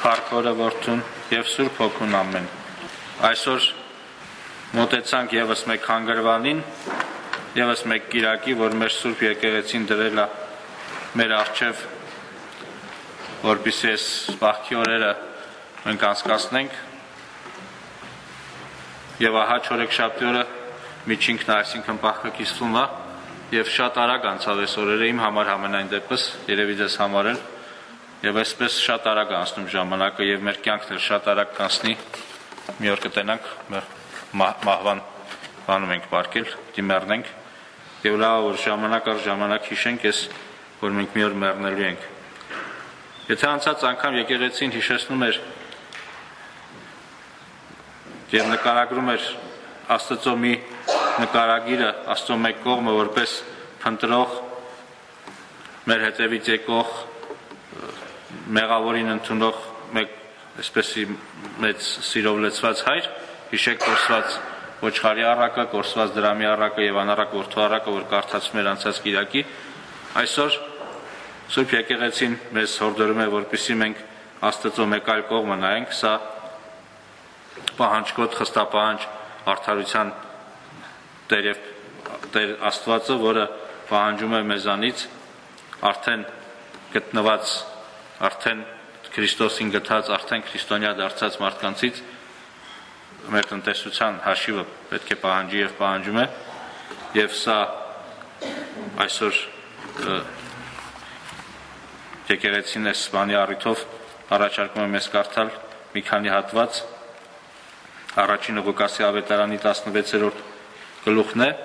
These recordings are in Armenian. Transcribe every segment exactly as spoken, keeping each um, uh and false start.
Փառքորը որդուն եւ Սուրբ Հոգուն ամեն։ Այսօր մոտեցանք եւս մեկ հանգրվանին, եւս մեկ կիրակի, որ մեր Սուրբ եկեղեցին դրել է մեր առջև, որպեսզի այս վաղքի օրերը մենք անցկացնենք։ Եվ ահա չորեքշաբթի օրը միջինքն է, այսինքն Պասխա է, եւ շատ արագ անցավ այս օրերը իմ համար համենայն դեպս, երևի ձեզ համար էլ, եւ այսպես շատ արագ անցնում ժամանակը եւ մեր կյանքն էլ շատ արագ կանցնի։ Մի օր կտենանք մահվան բանում ենք պարկել, դիմեռնենք եւ լավ որ ժամանակ առ ժամանակ հիշենք ես, որ մենք մի օր մեռնելու ենք։ Եթե անցած անգամ եկեղեցին հիշեցնում էր եւ նկարագրում էր Աստծո մի նկարագիրը, Աստծո մեկ կողմը որպես փնտրող, մեր հետևից եկող, մեղավորին ընդունող մեկ այսպեսի մեծ սիրով լեցված հայր, հիշեք կորսված ոչխարի առակը, կորսված դրամի առակը եւ անառակ որդու առակը, որ կարդացում էր անցած կիրակի, այսօր Սուրբ եկեղեցին մեզ հորդորում է, որպեսզի մենք Աստծո մեկ այլ կողմը նայենք, սա պահանջկոտ խստապահանջ արդարության Տեր եւ Տեր Աստվածը, որը պահանջում է մեզանից արդեն գտնված, արդեն Քրիստոսին գտած, արդեն քրիստոնյա դարձած մարդկանցից մեր տնտեսության հաշիվը պետք է պահանջի եւ պահանջում է, եւ սա այսօր եկեղեցին այս բանի առիթով առաջարկում է մեզ կարդալ մի քանի հատված առաջին Ղուկասի ավետարանի տասնվեցերորդ գլուխն է,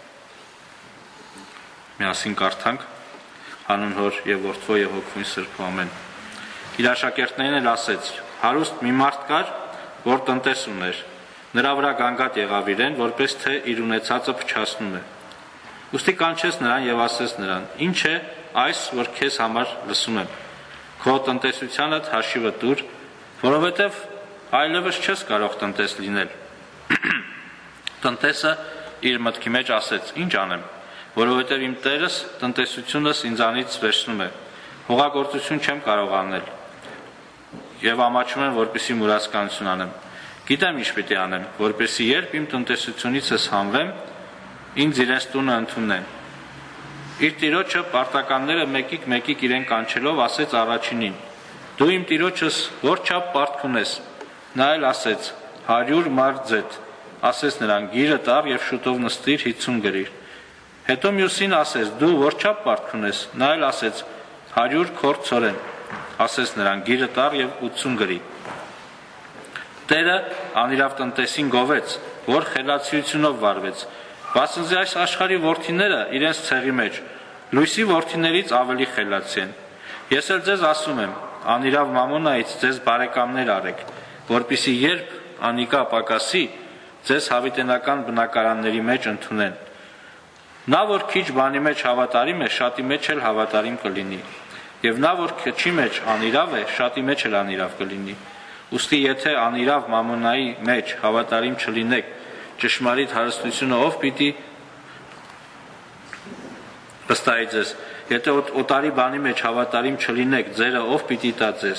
միասին կարդանք, հանուն Հոր եւ Որդու եւ Հոգու Սրբու ամեն։ Իր աշակերտներին էլ ասեց. հարուստ մի մարդ կար, որ տնտես ուներ, նրա վրա գանգատ եղավ իրեն, որպես թե իր ունեցածը փչացնում է։ Ուստի կանչեց նրան եւ ասեց նրան. ինչ է այս, որ քեզ համար լսում եմ, քո տնտեսությանդ հաշիվը տուր, որովհետեւ այլևս չես կարող տնտես լինել։ Տնտեսը իր մտքի մեջ ասեց. ինչ անեմ, որովհետև իմ Տերս տնտեսությունս ինձանից վերցնում է, հողագործություն չեմ կարող անել եւ ամաչում եմ, որպեսզի մուրացկանություն անեմ։ Գիտեմ ինչ պիտի անեմ, որպեսզի երբ իմ տնտեսությունիցս հանվեմ, ինձ իրենց տունը ընդունեն։ Իր տիրոջը պարտականները մեկիկ մեկիկ իրեն կանչելով ասեց առաջինին. դու իմ տիրոջս որ չափ պարտք ունես։ Նա էլ ասեց. հարյուր մար ձեթ։ Ասեց նրան. գիրը տար եւ շուտով նստիր հիցուն գրիր։ Հետո մյուսին ասեց. դու որ չափ պարտք ունես։ Նա էլ ասեց. հարյուր քորդ ցորեն։ Ասեց նրան. գիրը տար եւ ութսուն գրի։ Տերը անիրավ տնտեսին գովեց, որ խելացիությունով վարվեց։ Բացնզի այս աշխարհի որդիները իրենց ցեղի մեջ լույսի որդիներից ավելի խելացի են։ Ես էլ ձեզ ասում եմ, անիրավ մամոնայից ձեզ բարեկամներ արեք, որպեսզի երբ անիկա պակասի, ձեզ հավիտենական բնակարանների մեջ ընդունեն։ Նա, որ քիչ բանի մեջ հավատարիմ է, շատի մեջ էլ հավատարիմ կլինի, եւ նա, որ քչի մեջ անիրավ է, շատի մեջ էլ անիրավ կլինի։ Ուստի եթե անիրավ մամոնայի մեջ հավատարիմ չլինեք, ճշմարիտ հարստությունը ով պիտի վստահի ձեզ, եթե օտարի բանի մեջ հավատարիմ չլինեք, ձերը ով պիտի տա ձեզ։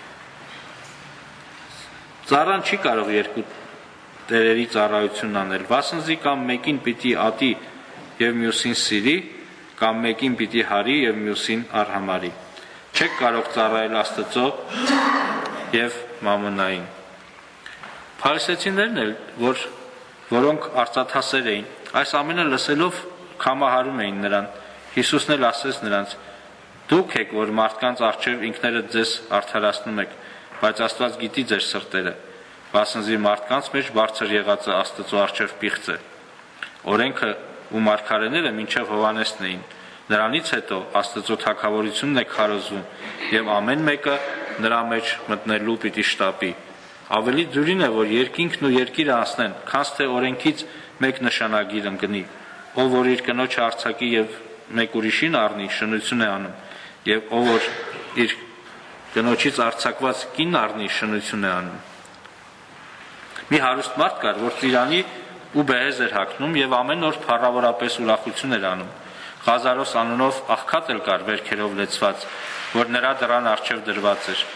Ծառան չի կարող երկու տերերի ծառայությունն անել, վասնզի կամ մեկին պիտի ատի եւ մյուսին սիրի, կամ մեկին պիտի հարի եւ մյուսին արհամարի։ Չեք կարող ծառայել Աստծո եւ մամոնային։ Փարիսեցիներն էլ, որ որոնք արծաթասեր էին, այս ամենը լսելով կամահարում էին նրան։ Հիսուսն էլ ասեց նրանց. դուք եք, որ մարդկանց առջև ինքներդ ձեզ արդարացնում եք, բայց Աստված գիտի ձեր սրտերը, վասնզի մարդկանց մեջ բարձր եղածը Աստծո առջև պիղծ է։ Օրենքը ու մարգարեները մինչև Հովհաննեսն էին, նրանից հետո Աստծո թագավորությունն է քարոզվում եւ ամեն մեկը նրա մեջ մտնելու պիտի շտապի։ Ավելի դյուրին է, որ երկինքն ու երկիրը անցնեն, քանց թե օրենքից մեկ նշանագիր ընկնի, ով որ իր կնոջը արձակի եւ մեկ ուրիշին առնի, շնություն է անում, եւ ով որ իր կնոջից արձակված կին առնի, շնություն է անում։ Մի հարուստ մարդ կար, որ ծիրանի ու բեհեզ էր հագնում եւ ամեն օր փառավորապես ուրախություն էր անում։ Ղազարոս անունով աղքատ էլ կար վերքերով լեցված, որ նրա դռան առջև դրված էր։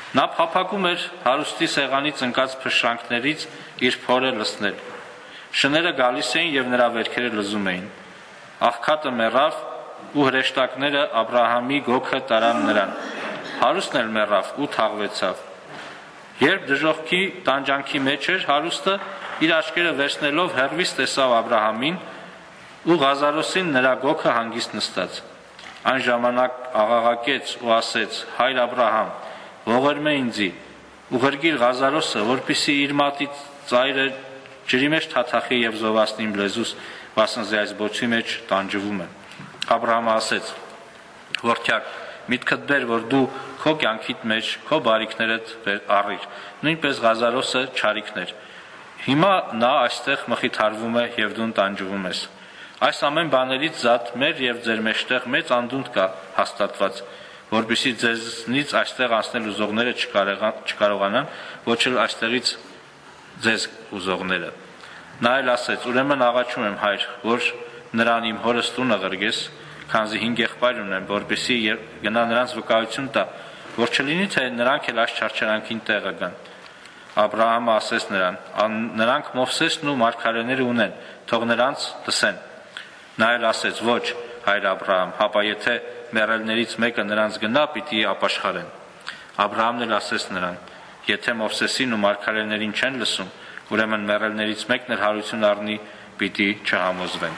Նա փափագում էր հարուստի սեղանից ընկած փշրանքներից իր փորը լցնել։ Շները գալիս էին եւ նրա վերքերը լզում էին։ Աղքատը մեռավ ու հրեշտակները Աբրահամի գոգը տարան նրան։ Հարուստն էլ մեռավ ու թաղվեցավ։ Երբ դժոխքի տանջանքի մեջ էր, հարուստը իր աչքերը վերցնելով հեռվից տեսավ Աբրահամին ու Ղազարոսին նրա գոգը հանգիստ նստած։ Այն ժամանակ աղաղակեց ու ասեց. «Հայր Աբրահամ, ողորմե ինձի, ուղղրգիր Ղազարոսը, որպեսզի իր մատի ծայրը ջրի մեջ թաթախի եւ զովացնի իմ լեզուս, վասնզի այս բոցի մեջ տանջվում եմ»։ Աբրահամը ասեց. «Որդյակ, միտքդ բեր, որ դու քո կյանքիդ մեջ քո բարիքներդ առիր, նույնպես Ղազարոսը չարիքներ։ Հիմա նա այստեղ մխիթարվում է եւ դու տանջվում ես։ Այս ամեն բաներից զատ մեր եւ ձեր մեջտեղ մեծ անդունդ կա հաստատված, որպեսզի ձեզնից այստեղ անցնել ուզողները չկարողանան, ոչ էլ այստեղից ձեզ ուզողները»։ Նա էլ ասեց. «Ուրեմն աղաչում եմ, հայր, որ նրան իմ հորս տունը ղրգես, քանզի հինգ եղբայր ունեմ, որպեսզի գնա նրանց վկայություն տա, որ չլինի թե նրանք էլ այս չարչարանքին տեղը գան»։ Աբրահամը ասեց նրան. «Նրանք Մովսեսն ու մարգարեները ունեն, թող նրանց լսեն»։ Նա էլ ասեց. «Ոչ, հայր Աբրահամ, հապա եթե մեռելներից մեկը նրանց գնա, պիտի ապաշխարեն»։ Աբրահամն էլ ասեց նրան. «Եթե Մովսեսին ու մարգարեներին չեն լսում, ուրեմն մեռելներից մեկն էլ հարություն առնի, պիտի չհամոզվեն»։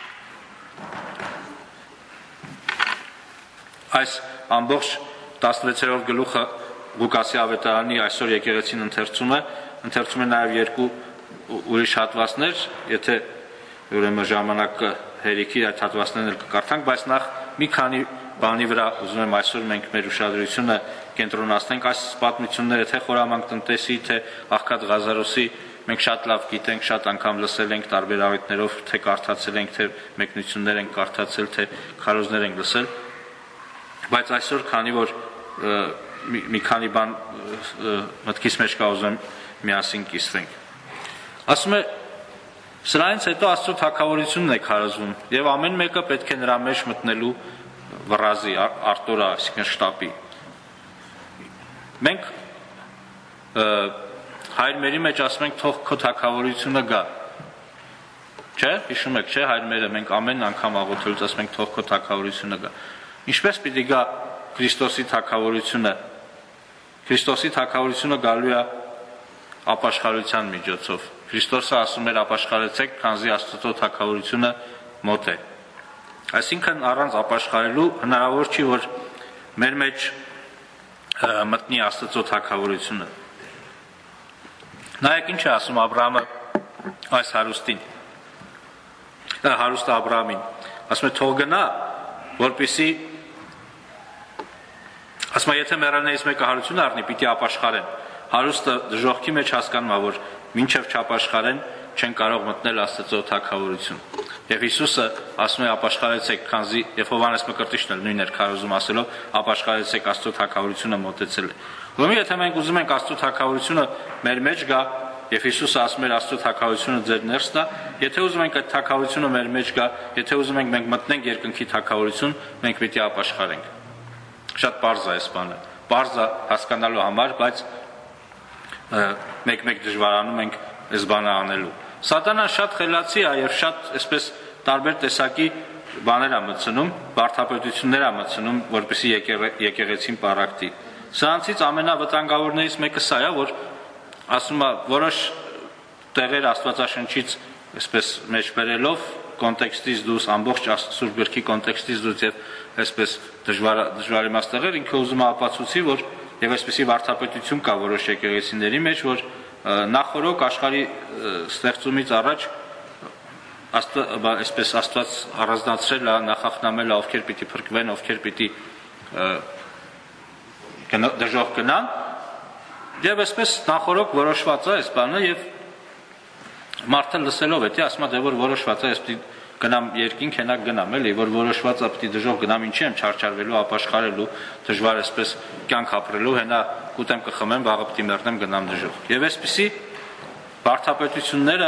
Այս ամբողջ տասնվեցերորդ գլուխը Ղուկասի ավետարանի այսօր եկեղեցին ընթերցում է, ընթերցում է նաև երկու ուրիշ հատվածներ, եթե ուրեմն ժամանակը հերիքի այդ հատվածներն էլ կկարդանք, բայց նախ մի քանի բանի վրա ուզում եմ այսօր մենք մեր ուշադրությունը կենտրոնացնենք։ Այս պատմությունները թե խորամանկ տնտեսի, թե աղքատ Ղազարոսի մենք շատ լավ գիտենք, շատ անգամ լսել ենք տարբեր առիթներով, թե կարդացել ենք, թե մեկնություններ ենք կարդացել, թե քարոզներ ենք լսել, բայց այսօր քանի որ մի քանի բան մտքիս մեջ կա, ուզում եմ միասին կիսվենք։ Ասում է, սրանից հետո Աստծո թագավորությունն է քարոզվում եւ ամեն մեկը պետք է նրա մեջ մտնելու վռազի, արտորա, այսինքն շտապի։ Մենք հայրմերի մեջ ասում ենք թող քո թագավորությունը գա։ Չէ, հիշում եք, չէ, հայրմերը մենք ամեն անգամ աղոթելուց ասում ենք թող քո թագավորությունը գա։ Ինչպես պիտի գա Քրիստոսի թագավորությունը։ Քրիստոսի թագավորությունը գալու է ապաշխարության միջոցով։ Քրիստոսը ասում էր ապաշխարեցեք, քանզի Աստծո թագավորությունը մոտ է։ Այսինքն առանց ապաշխարելու հնարավոր չի, որ մեր մեջ մտնի Աստծո թագավորությունը։ Նայեք ինչ է ասում Աբրահամը այս հարուստին, հարուստը Աբրահամին, ասում է թող գնա, որպեսզի, ասում է եթե մեռելներից մեկը հարություն առնի, պիտի ապաշխարեն։ Հարուստը դժոխքի մեջ հասկանում է, որ մինչև չապաշխարեն չեն կարող մտնել Աստծո թագավորություն։ Եվ Հիսուսը ասում է ապաշխարեցեք, քանզի եւ Հովհաննես Մկրտիչն էլ նույնն էր քարոզում ասելով ապաշխարեցեք, Աստծո թագավորությունը մոտեցել է։ Ուրեմն եթե մենք ուզում ենք Աստծո թագավորությունը մեր մեջ գա, եւ Հիսուսը ասում էր Աստծո թագավորությունը ձեր ներսն է, եթե ուզում ենք այդ թագավորությունը մեր մեջ գա, եթե ուզում ենք մենք մտնենք երկնքի թագավորություն, մենք պիտի ապաշխարենք։ Շատ པարզ է այս բանը։ པարզ է հասկանալու համար, բայց մեկ-մեկ դժվարանում ենք այս բանը անելու։ Սատանան շատ խելացի է եւ շատ այսպես տարբեր տեսակի բաներ է մտցնում, բարդապետություններ է մտցնում, որպեսզի եկեղեցին պարակտի։ Սրանցից ամենավտանգավորներից մեկը սա է, որ ասում է որոշ տեղեր Աստվածաշնչից այսպես մեջ բերելով կոնտեքստից դուրս, ամբողջ Սուրբ Գրքի կոնտեքստից դուրս եւ այսպես դժվար դժվար իմաստ տեղեր ինքը ուզում է ապացուցի, որ եւ այսպեսի վարդապետություն կա որոշ եկեղեցիների մեջ, որ նախորոք աշխարհի ստեղծումից առաջ այսպես Աստված առանձնացրել է, նախախնամել է, ովքեր պիտի փրկվեն, ովքեր պիտի դժոխք գնան, եւ այսպես նախորոք որոշված է այս բանը եւ մարդը լսելով է, թե ասում է դե որ որոշված է, ես պիտի գնամ երկինք, հենա գնամ, էլի, որ որոշված է պիտի դժոխք գնամ, ինչի եմ չարչարվելու, ապաշխարելու, դժվար այսպես կյանք ապրելու, հենա կուտեմ կխմեմ, վաղը պիտի մեռնեմ, գնամ դժոխք։ Եվ այսպիսի բարդապետությունները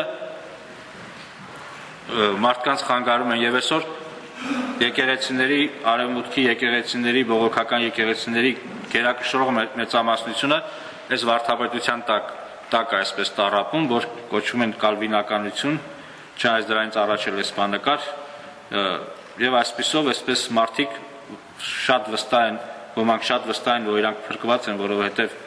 մարդկանց խանգարում են եւ այսօր եկեղեցիների, արևմուտքի եկեղեցիների, բողոքական եկեղեցիների գերակշռող մեծամասնությունը այս վարդապետության տակ տակ այսպես տառապում, որ կոչվում են կալվինականություն, չնայած դրանից առաջ էլ էսպանեկար, եւ այսպիսով այսպես մարդիկ շատ վստահ են, ոմանք շատ վստահ են, որ իրանք փրկված են, որովհետեւ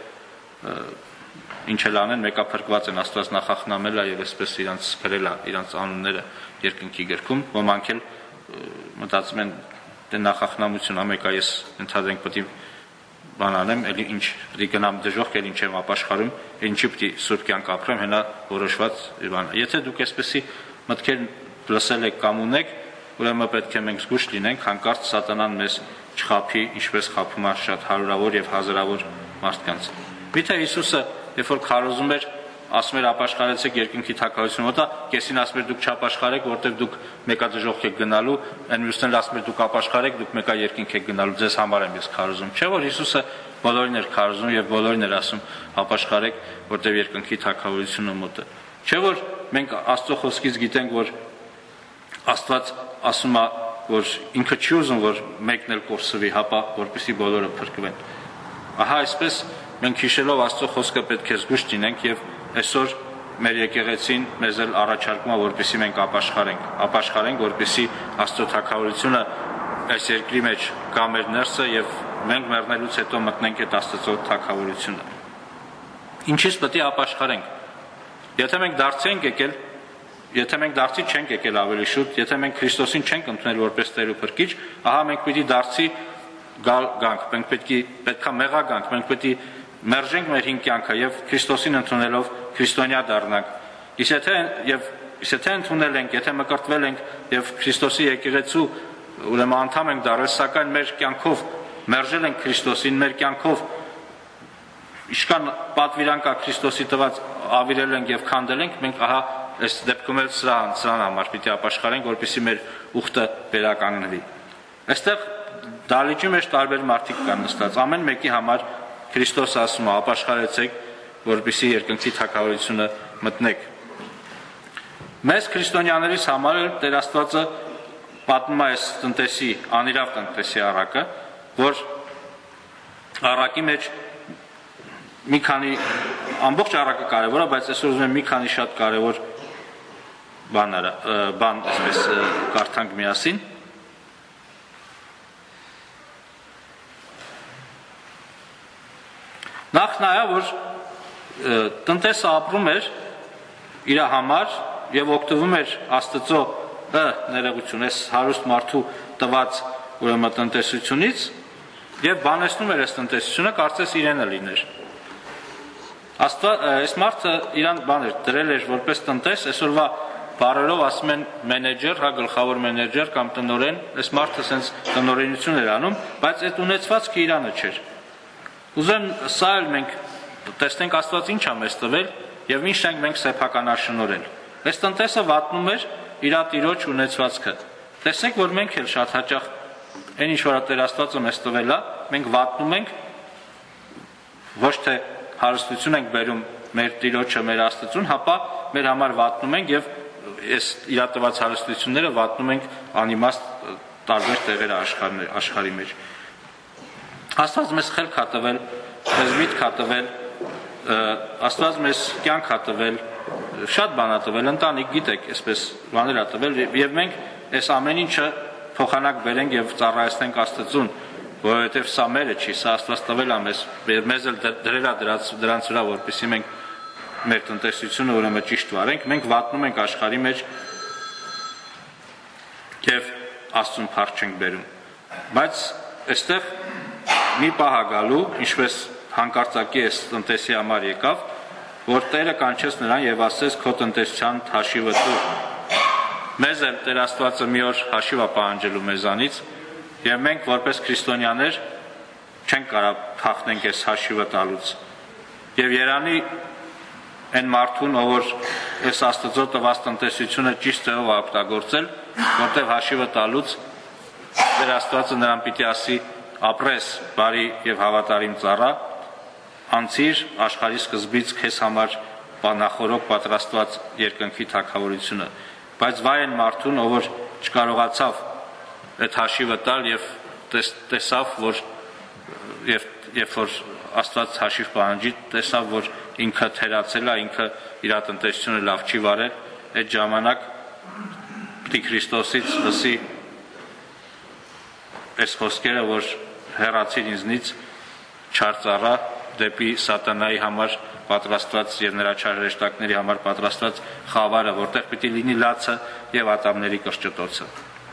ինչ էլ անեն, մեկը փրկված են, Աստված նախախնամել է եւ այսպես իրանց գրել է իրանց անունները երկնքի գրքում, ոմանք էլ մտածում են դե նախախնամություն, ամեկա ես ընդհանրենք պետք է բան անեմ, էլի ինչ պետք է գնամ դժոխք, էլ ինչ եմ ապաշխարում, ինչի պետք է սուրբ կյանք ապրեմ, հենա որոշված բան։ Եթե դուք այսպեսի մտքեր լսել եք կամ ունեք, ուրեմն պետք է մենք զգուշ լինենք, հանկարծ սատանան մեզ չխաբի, ինչպես խաբում է շատ հարյուրավոր եւ հազարավոր մարդկանց։ Միթե Հիսուսը, երբ որ քարոզում էր, ասում էր ապաշխարեցեք երկնքի թագավորությունը, որտա կեսին ասում էր դուք չապաշխարեք, որտեվ դուք մեկա դժոխք եք գնալու, այն մյուսն էլ ասում էր դուք ապաշխարեք, դուք մեկա երկինք եք գնալու, ձեզ համար եմ ես քարոզում։ Չէ՞ որ Հիսուսը բոլորին էր քարոզում եւ բոլորին էր ասում ապաշխարեք, որտեվ երկնքի թագավորությունը մոտ է։ Չէ՞ որ մենք Աստծո խոսքից գիտենք, որ Աստված ասում է, որ ինքը չի ուզում, որ մեկն էլ կորսվի, հապա որպեսզի բոլորը փրկվեն։ Ահա այսպես մենք հիշելով Աստծո խոսքը պետք է զգուշ լինենք եւ այսօր մեր եկեղեցին մեզ էլ առաջարկում է, որպեսզի մենք ապաշխարենք, ապաշխարենք, որպեսզի Աստծո թագավորությունը այս երկրի մեջ գա մեր ներսը եւ մենք մեռնելուց հետո մտնենք այդ Աստծո թագավորությունը։ Ինչից պետք է ապաշխարենք։ Եթե մենք դարձի ենք եկել, եթե մենք դարձի չենք եկել ավելի շուտ, եթե մենք Քրիստոսին չենք ընդունել որպես Տեր ու Փրկիչ, ահա մենք պիտի դարձի գալ գանք, մենք պետք է պետքա մեղա գանք, մենք պետք է մերժենք մեր հին կյանքը եւ Քրիստոսին ընդունելով քրիստոնյա դառնանք։ Իսկ եթե եւ իսկ եթե ընդունել ենք, եթե մկրտվել ենք եւ Քրիստոսի եկեղեցու ուրեմն անդամ ենք դարձել, սակայն մեր կյանքով մերժել ենք Քրիստոսին, մեր կյանքով իշքան պատվիրան կա Քրիստոսի տված ավիրել ենք եւ քանդել ենք, մենք ահա այս դեպքում էլ սրան սրան համար պիտի ապաշխարենք, որպեսզի մեր ուխտը վերականգնվի։ Այստեղ դալիճի մեջ տարբեր մարդիկ կան նստած, ամեն մեկի համար Քրիստոսը ասում է ապաշխարեցեք, որպեսզի երկնքի թագավորությունը մտնեք։ Մեզ քրիստոնյաներից համար էլ Տեր Աստվածը պատմում է այս տնտեսի, անիրավ տնտեսի առակը, որ առակի մեջ մի քանի ամբողջ առակը կարևոր է, բայց այսօր ուզում եմ մի քանի շատ կարևոր բաներ, բան այսպես կարդանք միասին։ Նախ նայա, որ տնտեսը ապրում էր իր համար եւ օգտվում էր Աստծո ներողություն, այս հարուստ մարդու տված ուրեմն տնտեսությունից եւ բանեցնում էր այս տնտեսությունը, կարծես իրենը լիներ։ Աստված այս մարդը իրան բաներ դրել էր որպես տնտես, այսօրվա բառերով ասում են մենեջեր, հա գլխավոր մենեջեր կամ տնօրեն, այս մարդը sense տնօրենություն էր անում, բայց այդ ունեցվածքը իրանը չէր։ Ուզեմ սա էլ մենք տեսնենք Աստված ինչ է մեզ տվել եւ ինչ ենք մենք սեփականաշնորհել։ Այս տնտեսը վատնում էր իր տիրոջ ունեցվածքը։ Տեսեք, որ մենք էլ շատ հաճախ այն ինչ որ Տեր Աստվածը մեզ տվել է, մենք վատնում ենք, ոչ թե հարստություն ենք բերում մեր տիրոջը, մեր Աստծուն, հապա մեր համար վատնում ենք եւ այս իր տված հարստությունները վատնում ենք անիմաստ տարբեր տեղեր աշխարհի մեջ։ Աստված մեզ խելք է տվել, մեզ միտք է տվել, Աստված մեզ կյանք է տվել, շատ բան է տվել, ընտանիք գիտեք, այսպես բաներ է տվել եւ մենք այս ամեն ինչը փոխանակ բերենք եւ ծառայեցնենք Աստծուն, որովհետեւ սա մերը չի, սա Աստված տվել է մեզ, մեզ էլ դրել է դրանց վրա, որպեսզի մենք մեր տնտեսությունը ուրեմն ճիշտ վարենք, մենք վատնում ենք աշխարհի մեջ եւ Աստծուն փառք չենք բերում։ Բայց այստեղ մի պահ է գալու, ինչպես հանկարծակի այս տնտեսի համար եկավ, որ Տերը կանչեց նրան եւ ասեց քո տնտեսության հաշիվը տուր։ Մեզ էլ Տեր Աստվածը մի օր հաշիվ է պահանջելու մեզանից եւ մենք որպես քրիստոնյաներ չենք կարող փախնենք այս հաշիվը տալուց։ Եվ երանի այն մարդուն, ով որ այս Աստծո տված տնտեսությունը ճիշտ ձևով օգտագործել, որտեղ հաշիվը տալուց Տեր Աստվածը նրան պիտի ասի ապրես բարի եւ հավատարիմ ծառա, անցիր աշխարհի սկզբից քեզ համար բանախորոք պատրաստված երկնքի թագավորությունը, բայց վայ այն մարդուն, ով որ չկարողացավ այդ հաշիվը տալ եւ տեսավ, որ եւ երբ որ Աստված հաշիվ պահանջի, տեսավ, որ ինքը թերացել է, ինքը իր տնտեսությունը լավ չի վարել, այդ ժամանակ պիտի Քրիստոսից լսի այս խոսքերը, որ հեռացիր ինձնից, չար ծառա, դեպի սատանայի համար պատրաստված եւ նրա չար հրեշտակների համար պատրաստված խավարը, որտեղ պիտի լինի լացը եւ ատամների կրճտոցը։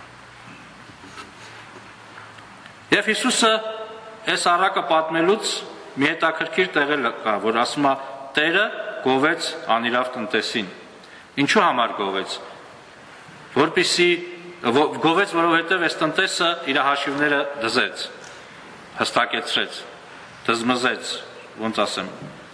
Եվ Հիսուսը այս առակը պատմելուց մի հետաքրքիր տեղել կա, որ ասում է Տերը գովեց անիրավ տնտեսին։ Ինչու համար գովեց։ Որպեսզի գովեց, որովհետև այս տնտեսը իր հաշիվները դզեց, հստակեցրեց, դզմզեց, ոնց ասեմ։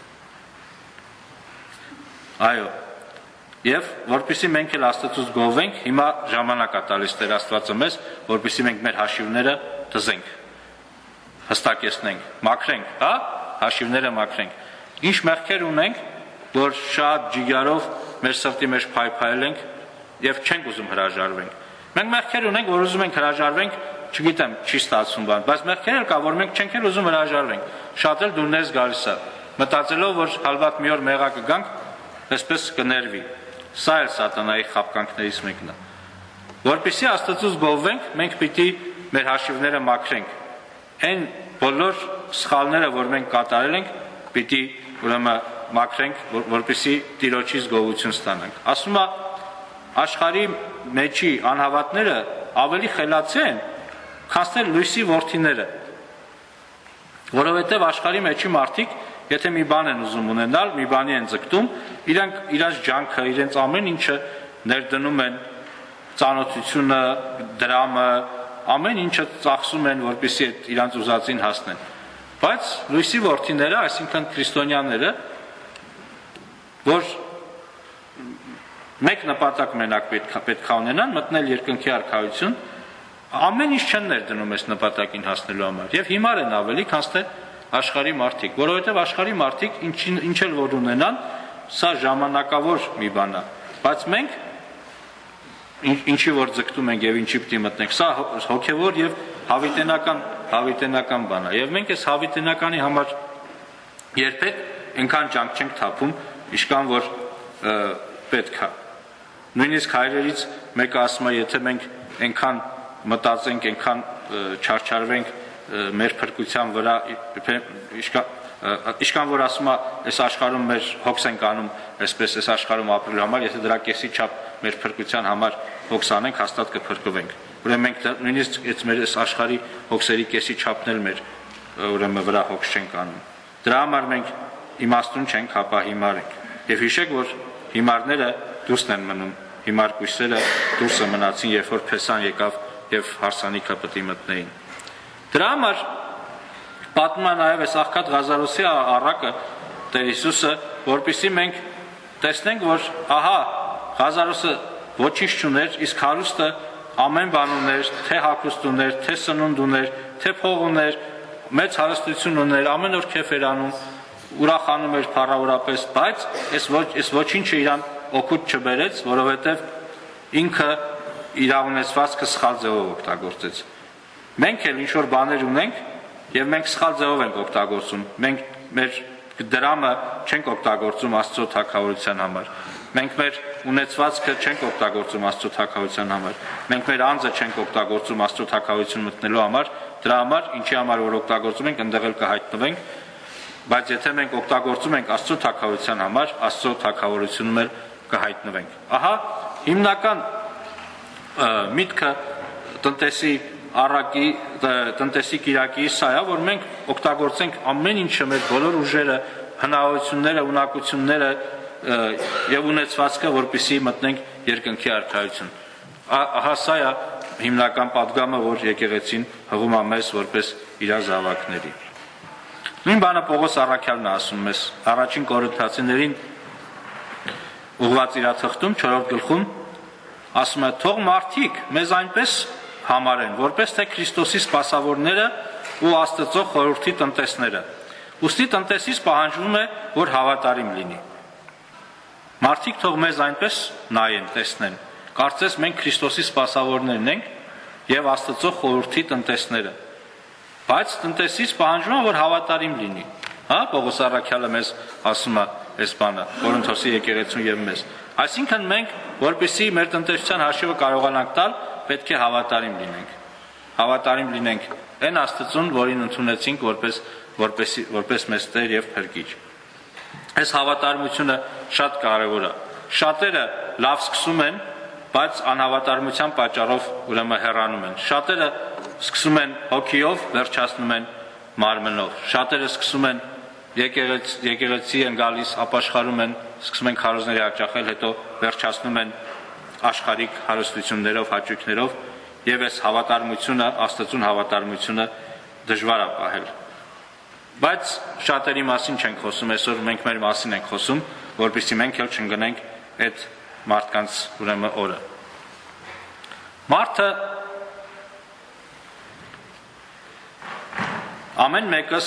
Այո։ Եվ որպեսզի մենք էլ Աստծուց գովենք, հիմա ժամանակ է տալիս Տեր Աստվածը մեզ, որպեսզի մենք մեր հաշիվները դզենք, հստակեցնենք, մաքրենք, հա, հաշիվները մաքրենք։ Ինչ մեղքեր ունենք, որ շատ ջիգարով մեր սրտի մեջ փայփայել ենք եւ չենք ուզում հրաժարվենք։ Մենք մեղքեր ունենք, որ ուզում ենք հրաժարվենք, չգիտեմ, չի ստացվում բան, բայց մեղքեր էլ կա, որ մենք չենք էլ ուզում հրաժարվենք։ Շատ էլ դուրներս գալիս է, մտածելով, որ հալվատ մի օր մեղա կգանք, այսպես կներվի։ Սա էլ սատանայի խաբկանքներից մեկն է։ Որպեսզի Աստծուց գովվենք, մենք պիտի մեր հաշիվները մաքրենք։ Այն բոլոր սխալները, որ մենք կատարել ենք, պիտի ուրեմն մաքրենք, որպեսզի Տիրոջից գովություն ստանանք։ Ասում է, աշխարհի մեջի անհավատները ավելի խելացի են, քան լույսի որդիները։ Որովհետև աշխարհի մեջի մարդիկ, եթե մի բան են ուզում ունենալ, մի բանի են ձգտում, իրանք իրաց ջանքը, իրենց ամեն ինչը ներդնում են, ծանոթությունը, դրամը, ամեն ինչը ծախսում են, որպեսզի իրանց ուզածին հասնեն։ Բայց լույսի որդիները, այսինքն քրիստոնյաները, որ մեկ նպատակ մենակ պետք է ունենան, մտնել երկնքի արքայություն, ամեն ինչ չեն ներդնում այս նպատակին հասնելու համար։ Եվ հիմար են ավելի, քան թե աշխարհի մարդիկ, որովհետև աշխարհի մարդիկ ինչ էլ որ ունենան, սա ժամանակավոր մի բան է, բայց մենք ինչի որ ձգտում ենք եւ ինչի պիտի մտնենք, սա հոգեվոր եւ հավիտենական հավիտենական բան է։ Եվ մենք այս հավիտենականի համար երբեք այնքան ջանք չենք թափում, ինչքան որ պետք է։ Նույնիսկ հայրերից մեկը ասում է, եթե մենք այնքան մտածենք, այնքան չարչարվենք մեր փրկության վրա, Իշքան որ ասում է, այս աշխարհում մեր հոգս ենք անում, այսպես այս աշխարհում ապրելու համար, եթե դրա կեսի չափ մեր փրկության համար հոգս անենք, հաստատ կփրկվենք։ Ուրեմն մենք նույնիսկ այս մեր այս աշխարհի հոգսերի կեսի չափն էլ մեր ուրեմն վրա հոգս չենք անում։ Դրա համար մենք իմաստուն չենք, հապա հիմար ենք։ Եվ հիշեք, որ հիմարները դուրս են մնում, հիմար կույսերը դուրսը մնացին, երբ որ փեսան եկավ եւ հարսանիքը պետք մտնեին։ Դրա համար պատմում է նաև այս աղքատ Ղազարոսի առակը Տեր Հիսուսը, որպեսզի մենք տեսնենք, որ ահա Ղազարոսը ոչինչ չուներ, իսկ հարուստը ամեն բան ուներ, թե հագուստ ուներ, թե սնունդ ուներ, թե փող ուներ, մեծ հարստություն ուներ, ամեն օր քեֆ էր անում, ուրախանում էր փառավորապես, բայց այս ոչ այս ոչինչը իրան օգուտ չբերեց, որովհետև ինքը իր ունեցվածքը սխալ ձևով օգտագործեց։ Մենք էլ ինչ որ բաներ ունենք, եւ մենք սխալ ձևով ենք օգտագործում։ Մենք մեր դրամը չենք օգտագործում Աստծո թագավորության համար։ Մենք մեր ունեցվածքը չենք օգտագործում Աստծո թագավորության համար։ Մենք մեր անձը չենք օգտագործում Աստծո թագավորություն մտնելու համար, դրա համար ինչի համար որ օգտագործում ենք, այնտեղ էլ կհայտնվենք, բայց եթե մենք օգտագործում ենք Աստծո թագավորության համար, Աստծո թագավորությունում էլ կհայտնվենք։ Ահա հիմնական միտքը տնտեսի առակի տնտեսի կիրակի սա է, որ մենք օգտագործենք ամեն ինչը, մեր բոլոր ուժերը, հնարավորությունները, ունակությունները եւ ունեցվածքը, որպեսզի մտնենք երկնքի արքայություն։ Ահա սա է հիմնական պատգամը, որ եկեղեցին հղում է մեզ որպես իր զավակների։ Նույն բանը Պողոս առաքյալն է ասում մեզ առաջին Կորինթացիներին ուղղված իր թղթում չորրորդ գլխում ասում է. թող մարդիկ մեզ այնպես համարեն, որպես թե Քրիստոսի սպասավորները ու Աստծո խորհրդի տնտեսները։ Ուստի տնտեսից պահանջվում է, որ հավատարիմ լինի։ Մարդիկ թող մեզ այնպես նայեն, տեսնեն, կարծես մենք Քրիստոսի սպասավորներն ենք եւ Աստծո խորհրդի տնտեսները։ բայց տնտեսից պահանջում է, որ հավատարիմ լինի։ Հա, Պողոս առաքյալը մեզ ասում է այս բանը, Կորինթոսի եկեղեցուն եւ մեզ։ Այսինքն մենք, որպեսզի մեր տնտեսության հաշիվը կարողանանք տալ, պետք է հավատարիմ լինենք։ Հավատարիմ լինենք այն Աստծուն, որին ընդունեցինք որպես որպես որպես մեծ Տեր եւ Փրկիչ։ Այս հավատարմությունը շատ կարեւոր է։ Շատերը լավ սկսում են, բայց անհավատարմության պատճառով ուրեմն հեռանում են։ Շատերը սկսում են հոգիով, վերջացնում են մարմնով։ Շատերը սկսում են եկեղեցի եկեղեցի են գալիս, ապաշխարում են, սկսում են քարոզների հաճախել, հետո վերջացնում են աշխարհիկ հարստություններով, հաճույքներով, եւ այս հավատարմությունը, Աստծուն հավատարմությունը դժվար է պահել։ Բայց շատերի մասին չենք խոսում, այսօր մենք մեր մասին ենք խոսում, որպեսզի մենք էլ չընկնենք այդ մարդկանց ուրեմն օրը։ Մարդը ամեն մեկս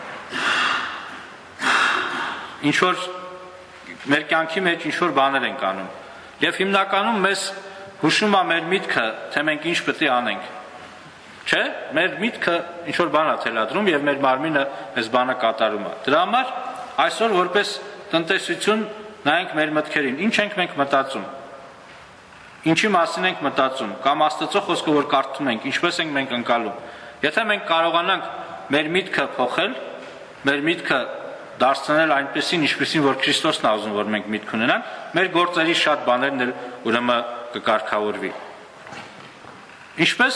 ինչ որ մեր կյանքի մեջ ինչ որ բաներ ենք անում եւ հիմնականում մեզ հուշում է մեր միտքը, թե մենք ինչ պետք է անենք։ Չէ, մեր միտքը ինչ որ բան է թելադրում եւ մեր մարմինը այս բանը կատարում է։ Դրա համար այսօր որպես տնտեսություն նայենք մեր մտքերին, ինչ ենք մենք մտածում։ Ինչի մասին ենք մտածում, կամ Աստծո խոսքը որ կարդում ենք, ինչպես ենք մենք ընկալում։ Եթե մենք կարողանանք մեր միտքը փոխել, մեր միտքը դարձնել այնպեսին, ինչպեսին որ Քրիստոսն է ուզում, որ մենք միտք ունենանք, մեր գործերի շատ բաներն էլ ուրեմն կկարգավորվի։ Ինչպես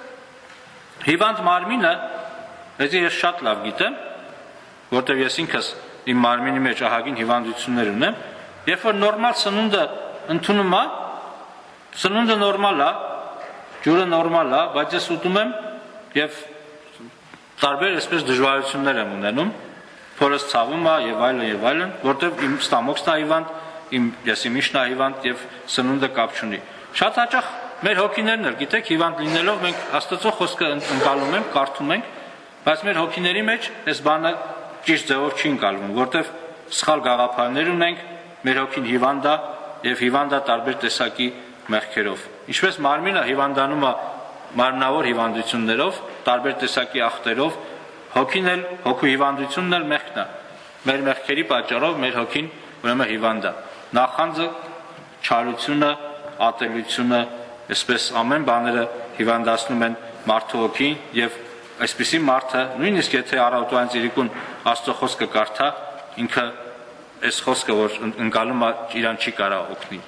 հիվանդ մարմինը, ես շատ լավ գիտեմ, որտեղ ես ինքս իմ մարմինի մեջ ահագին հիվանդություններ ունեմ, երբ որ նորմալ սնունդը ընդունում է, սնունդը նորմալ է, ջուրը նորմալ է, բայց ես ուտում եմ եւ տարբեր այսպես դժվարություններ եմ ունենում, փորս ցավում է եւ այլն եւ այլն, որտեղ իմ ստամոքսն է հիվանդ, իմ եսի միշն է հիվանդ եւ սնունդը կապ չունի։ Շատ հաճախ մեր հոգիներն էլ, գիտեք, հիվանդ լինելով մենք Աստծո խոսքը ընկալում ենք, կարդում ենք, բայց մեր հոգիների մեջ այս բանը ճիշտ ձևով չի ընկալվում, որտեղ սխալ գաղափարներ ունենք, մեր հոգին հիվանդ է եւ հիվանդ է տարբեր տեսակի մեղքերով։ Ինչպես մարմինը հիվանդանում է մարմնավոր հիվանդություններով, տարբեր տեսակի ախտերով, հոգին էլ, հոգու հիվանդությունն էլ մեղքն է։ Մեր մեղքերի պատճառով մեր հոգին ուրեմն հիվանդ է։ Նախանձը, չարությունը, ատելությունը, այսպես ամեն բաները հիվանդացնում են մարդու հոգին եւ այսպիսի մարդը, նույնիսկ եթե առավոտվան ծիրիկուն Աստծո խոսքը կարդա, ինքը այս խոսքը որ ընկալում է, իրան չի կարող օգնի։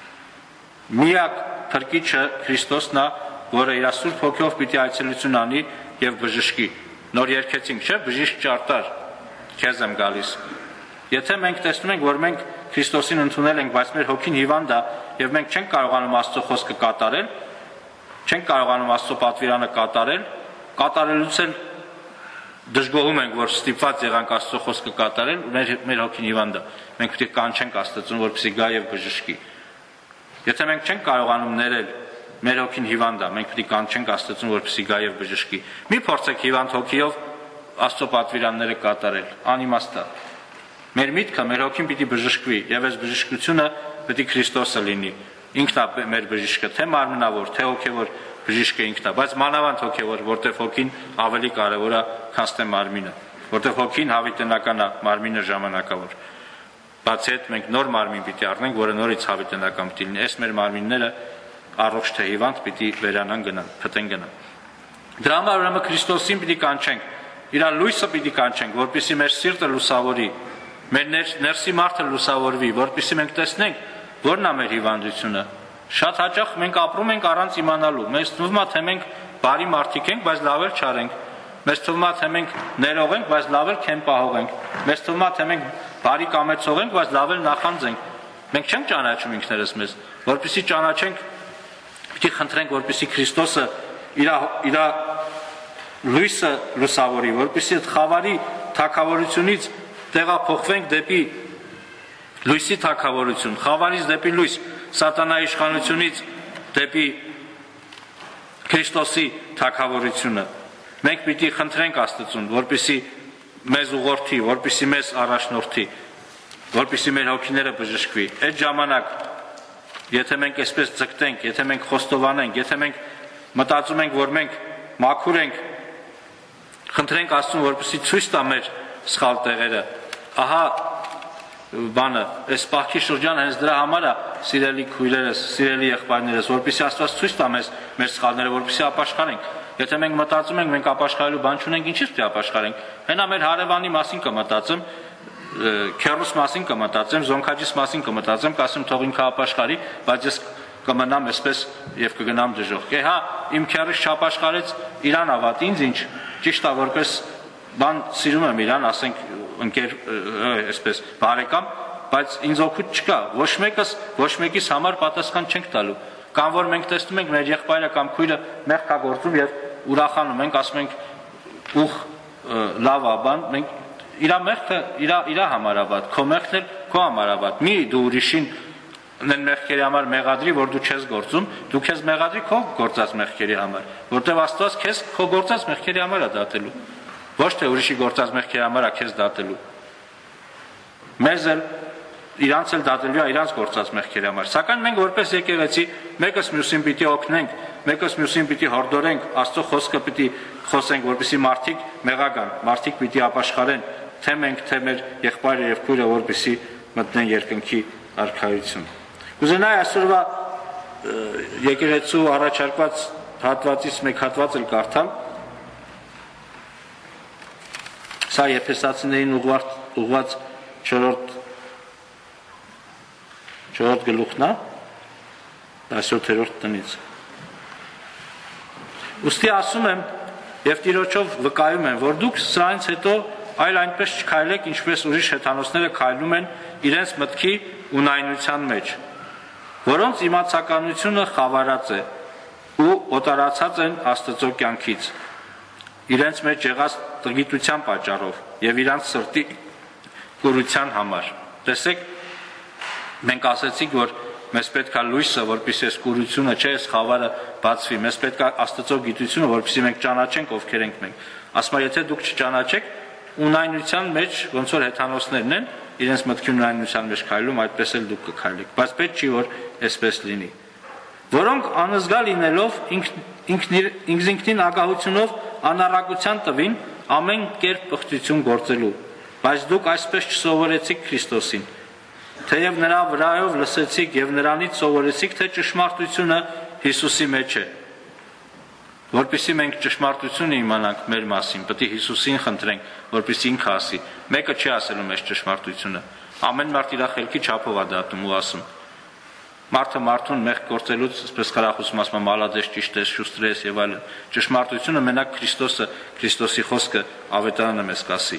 Միակ Փրկիչը Քրիստոսն է, որը իր Սուրբ Հոգով պիտի այցելություն անի եւ բժշկի։ Նոր երկեցինք, չէ՞, բժիշկ ճարտար, քեզ եմ գալիս։ Եթե մենք տեսնում ենք, որ մենք Քրիստոսին ընդունել ենք, բայց մեր հոգին հիվանդ է եւ մենք չենք կարողանում Աստծո խոսքը կատարել, չենք կարողանում Աստծո պատվիրանը կատարել, կատարելուց էլ դժգոհում ենք, որ ստիպված եղանք Աստծո խոսքը կատարել, մեր մեր հոգին հիվանդ է։ Մենք պետք է կանչենք Աստծուն, որպեսզի գա եւ բժշկի։ Եթե մենք չենք կարողանում ներել, մեր հոգին հիվանդ է, մենք պետք է կանչենք Աստծուն, որպեսզի գա եւ բժշկի։ Մի փորձեք հիվանդ հոգիով Աստծո պատվիրանները կատարել, անիմաստ է։ Մեր միտքը, մեր հոգին պիտի բժշկվի եւ այս բժշկությունը պետք է Քրիստոսը լինի։ Ինքն է մեր բժիշկը, թե մարմնավոր, թե հոգեվոր բժիշկը ինքն է, բայց մանավանդ հոգեվոր, որտեղ հոգին ավելի կարեւոր է, քան թե մարմինը, որտեղ հոգին հավիտենական է, մարմինը ժամանակավոր։ Բացի այդ մենք նոր մարմին պիտի առնենք, որը նորից հավիտենական պիտի լինի։ Այս մեր մարմինները առողջ թե հիվանդ պիտի վերանան գնան, փտեն գնան։ Դրա համար ուրեմն Քրիստոսին պիտի կանչենք, իր լույսը պիտի կանչենք, որպեսզի մեր սիրտը լուսավորի, մեր ներսի մարդը լուսավորվի, որպեսզի մենք տեսնենք, որն է մեր հիվանդությունը։ Շատ հաճախ մենք ապրում ենք առանց իմանալու։ Մեզ թվում է, թե մենք բարի մարդիկ ենք, բայց լավ էլ չարենք։ Մեզ թվում է, թե մենք ներող ենք, բայց լավ էլ քեմ պահող ենք։ Մեզ թվում է, թե մենք բարի կամեցող ենք, բայց լավ էլ նախանձենք։ Մենք չենք ճանաչում ինքներս մեզ, որպեսզի ճանաչենք, պիտի խնդրենք, որպեսզի Քրիստոսը իր իր լույսը լուսավորի, որպեսզի այդ խավարի թագավորությունից տեղափոխվենք դեպի լույսի թագավորություն, խավարից դեպի լույս, սատանայի իշխանությունից դեպի Քրիստոսի թագավորությունը։ Մենք պիտի խնդրենք Աստծուն, որպեսզի մեզ ուղղորդի, որպեսզի մեզ առաջնորդի, որպեսզի մեր հոգիները բժշկվի։ Այդ ժամանակ, եթե մենք այսպես ձգտենք, եթե մենք խոստովանենք, եթե մենք մտածում ենք, որ մենք մաքուր ենք, Խնդրենք Աստծուն, որպեսզի ցույց տա մեր սխալ տեղերը։ Ահա բանը, այս պահքի շրջանը հենց դրա համար է, սիրելի քույրերս, սիրելի եղբայրներս, որպեսզի Աստված ցույց տա մեզ մեր սխալները, որպեսզի ապաշխարենք։ Եթե մենք մտածում ենք, մենք ապաշխարելու բան չունենք, ինչի՞ պետք է ապաշխարենք։ Հենա մեր հարևանի մասին կմտածեմ, քեռուս մասին կմտածեմ, զոնքաջիս մասին կմտածեմ, կասեմ թող ինքը ապաշխարի, բայց ես կմնամ այսպես եւ կգնամ դժոխք։ Է հա, իմ քեռս չապաշխարեց, իրան ավատ, ինձ ինչ, ճիշտ է, որպես բան սիրում եմ իրան, ասենք ընկեր այսպես բարեկամ, բայց ինձ օգուտ չկա, ոչ մեկս, ոչ մեկիս համար պատասխան չենք տալու։ Կամ որ մենք տեսնում ենք մեր եղբայրը կամ քույրը մեղք է գործում եւ ուրախանում ենք, ասում ենք ուխ լավ է բան, մենք իրա մեղքը իրա իրա համար ավատ, քո մեղքն էլ քո համար ավատ։ Մի դու ուրիշին նեն մեղքերի համար մեղադրի, որ դու չես գործում, դու քեզ մեղադրի քո գործած մեղքերի համար, որտեվ Աստված քեզ քո գործած մեղքերի համար է դատելու, ոչ թե ուրիշի գործած մեղքերի համար է քեզ դատելու։ Մեզ էլ իրանց էլ դատելու է իրանց գործած մեղքերի համար։ Սակայն մենք որպես եկեղեցի մեկս մյուսին պիտի օգնենք, մեկս մյուսին պիտի հորդորենք, Աստծո խոսքը պիտի խոսենք, որպեսզի մարդիկ մեղական, մարդիկ պիտի ապաշխարեն, թե մենք, թե մեր եղբայրը եւ քույրը, որպեսզի մտնեն երկնքի արքայություն։ Կուզենայի այսօրվա եկեղեցու առաջարկված հատվածից մեկ հատված էլ կարդալ։ Սա Եփեսացիներին ուղղված չորրորդ չորրորդ գլուխն է, տասնյոթերորդ տնից։ Ուստի ասում եմ եւ Տիրոջով վկայում եմ, որ դուք սրանից հետո այլ այնպես չքայլեք, ինչպես ուրիշ հեթանոսները քայլում են իրենց մտքի ունայնության մեջ, որոնց իմացականությունը խավարած է ու օտարացած են Աստծո կյանքից, իրենց մեջ եղած տգիտության պատճառով եւ իրանց սրտի կուրության համար։ Տեսեք, մենք ասեցինք, որ մեզ պետք է լույսը, որպեսզի այս կուրությունը, չէ, այս խավարը բացվի, մեզ պետք է Աստծո գիտությունը, որպեսզի մենք ճանաչենք ովքեր ենք մենք։ Ասում եմ, եթե դուք չճանաչեք, ունայնության մեջ, ոնց որ հեթանոսներն են, իրենց մտքի ունայնության մեջ քայլում, այդպես էլ դուք կքայլեք, բայց պետք չի որ այսպես լինի։ Որոնք անզգա լինելով ինքնին ագահությունով անառակության տվին ամեն կերպ պղծություն գործելու, բայց դուք այսպես չսովորեցիք Քրիստոսին, թեև նրա վրայով լսեցիք եւ նրանից սովորեցիք, թե ճշմարտությունը Հիսուսի մեջ է։ Որպեսզի մենք ճշմարտությունը իմանանք մեր մասին, պետք է Հիսուսին խնդրենք, որպեսզի ինքը ասի։ Մեկը չի ասելու մեզ ճշմարտությունը։ Ամեն մարդ իր խելքի չափով է դատում ու ասում։ Մարդը մարդուն մեղք գործելուց, այսպես խրախուսում ասում, մալադես, ճիշտ ես, շուստր ես եւ այլն։ Ճշմարտությունը մենակ Քրիստոսը, Քրիստոսի խոսքը ավետարանը մեզ կասի։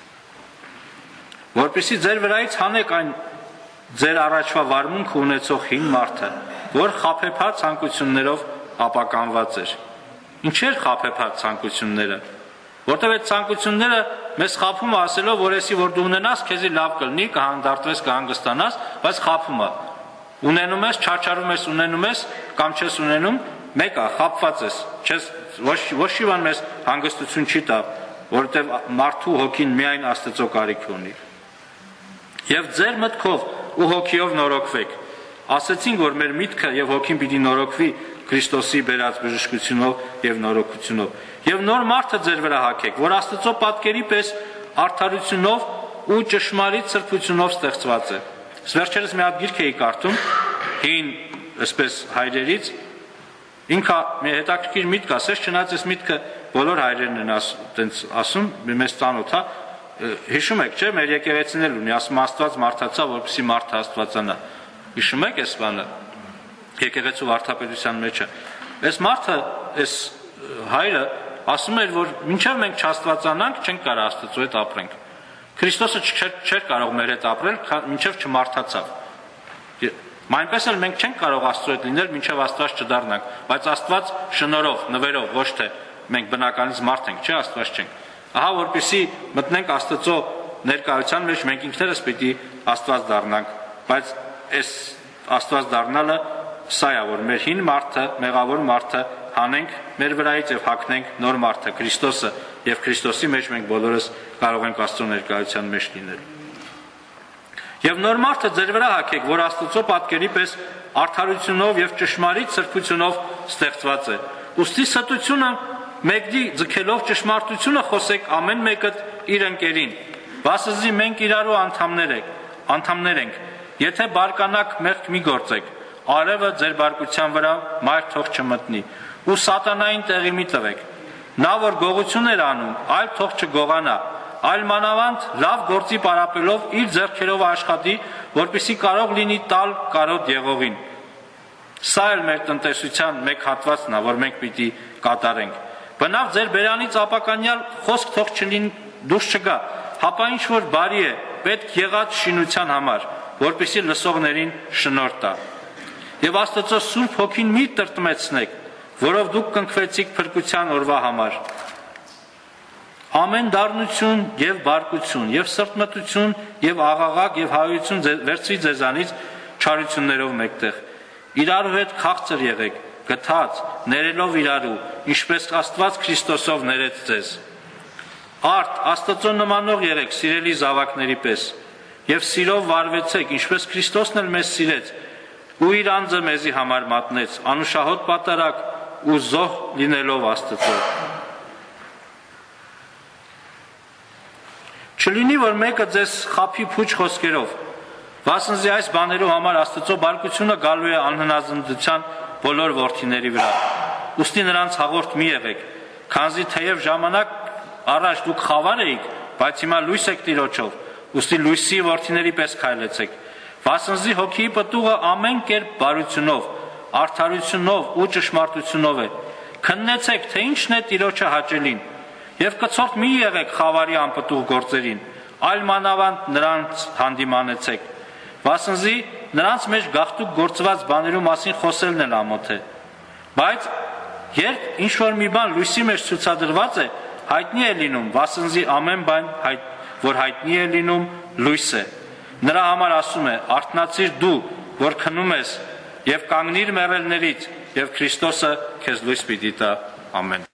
Որպեսզի ձեր վրայից հանեք այն ձեր առաջվա վարմունքը ունեցող հին մարդը, որ խաբեբար ցանկություններով ապականված էր։ Ինչեր խաբեբար ցանկությունները, որտեղ այդ ցանկությունները մեզ խաբում է ասելով, որ եսի որ դու ունենաս, քեզի լավ կլինի, կհանդարտվես, կհանգստանաս, բայց խաբում է։ Ունենում ես, չարչարում ես, ունենում ես, կամ չես ունենում, մեկ է, խաբված ես, չես ոչ ոչ մի բան մեզ հանգստություն չի տա, որովհետև մարդու հոգին միայն Աստծո կարիք ունի։ Եվ ձեր մտքով ու հոգիով նորոգվեք։ Ասեցինք, որ մեր միտքը եւ հոգին պիտի նորոգվի Քրիստոսի բերած բժշկությունով եւ նորոգությունով։ Եվ նոր մարդը ձեր վրա հագեք, որ Աստծո պատկերի պես արդարությունով ու ճշմարիտ սրբությունով ստեղծված է։ Վերջերս մի հատ գիրք էի կարդում, հին այսպես հայրերից, ինքը մի հետաքրքիր միտք ասեց, չնայած այս միտքը բոլոր հայրերն են ասում, մեզ ծանոթ է։ Հիշում եք, չէ՞, մեր եկեղեցին էլ ունի, ասում Աստված մարդացա, որպեսզի մարդը աստվածանա։ Հիշում եք այս բանը։ Եկեղեցու վարդապետության մեջ է։ Այս մարդը, այս հայրը ասում էր, որ մինչև մենք չաստվածանանք, չենք կարող Աստծո հետ ապրենք։ Քրիստոսը չէր կարող մեր հետ ապրել, մինչև չմարդացավ։ Այնպես էլ մենք չենք կարող Աստծո հետ լինել, մինչև Աստված չդառնանք, բայց Աստված շնորհով, նվերով, ոչ թե մենք բնականից մարդ ենք, չէ, Աստված չենք։ Ահա որպեսզի մտնենք Աստծո ներկայության մեջ, մենք ինքներս պիտի Աստված դառնանք, բայց այս Աստված դառնալը սա է, որ մեր հին մարդը, մեղավոր մարդը հանենք մեր վրայից եւ հագնենք նոր մարդը, Քրիստոսը, եւ Քրիստոսի մեջ մենք բոլորս կարող ենք Աստծո ներկայության մեջ լինել։ Եվ նոր մարդը ձեր վրա հագեք, որ Աստծո պատկերի պես արդարությունով եւ ճշմարիտ սրբությունով ստեղծված է։ Ուստի ստությունը մեկդի ձգելով ճշմարտությունը խոսեք ամեն մեկը իր ընկերին, վասզի մենք իրարու անդամներ ենք, անդամներ ենք, եթե բարկանաք մեղք մի գործեք, արևը ձեր բարկության վրա մայր թող չմտնի, ու սատանային տեղի մի տվեք, նա որ գողություն էր անում, այլ թող չգողանա, այլ մանավանդ լավ գործի պարապելով իր ձեռքերով աշխատի, որպեսզի կարող լինի տալ կարոտ եղողին։ Սա էլ մեր տնտեսության մեկ հատվածն է, որ մենք պիտի կատարենք։ Բնավ ձեր բերանից ապականյալ խոսք թող չլին դուրս չգա, հապա ինչ որ բարի է, պետք եղած շինության համար, որպեսզի լսողներին շնորհ տա։ Եվ Աստծո Սուրբ Հոգին մի տրտմեցնեք, որով դուք կնքվեցիք փրկության օրվա համար։ Ամեն դառնություն եւ բարկություն եւ սրտմտություն եւ աղաղակ եւ հայություն վերցրի ձեզանից չարություններով մեկտեղ։ Իրարու հետ քաղցր եղեք, գթած, ներելով իրարու, ինչպես Աստված Քրիստոսով ներեց ձեզ։ Արդ Աստծո նմանող եղեք սիրելի զավակների պես եւ սիրով վարվեցեք, ինչպես Քրիստոսն էլ մեզ սիրեց ու իր անձը մեզի համար մատնեց, անուշահոտ պատարակ ու զոհ լինելով Աստծո։ Չլինի, որ մեկը ձեզ խափի փուչ խոսքերով, վասնզի այս բաներով համար Աստծո բարկությունը գալու է անհնազնդության բոլոր որդիների վրա։ Ուստի նրանց հաղորդ մի եղեք, քանզի թեև ժամանակ առաջ դուք խավար էիք, բայց հիմա լույս եք Տիրոջով, ուստի լույսի որդիների պես քայլեցեք։ Վասնզի հոգիի պտուղը ամեն կերպ բարությունով, արդարությունով ու ճշմարտությունով է։ Քննեցեք, թե ինչն է Տիրոջը հաճելին, եւ կցորդ մի եղեք խավարի անպտուղ գործերին, այլ մանավանդ նրանց հանդիմանեցեք, վասնզի նրանց մեջ գաղտուկ գործված բաներու մասին խոսելն էլ ամոթ է, բայց երբ ինչ-որ մի բան լույսի մեջ ցուցադրված է, հայտնի է լինում, վասնզի ամեն բան, որ հայտնի է լինում, լույս է, նրա համար ասում է, արթնացիր դու, որ քնում ես, եւ կանգնիր մեռելներից, եւ Քրիստոսը քեզ լույս պիտի տա, ամեն։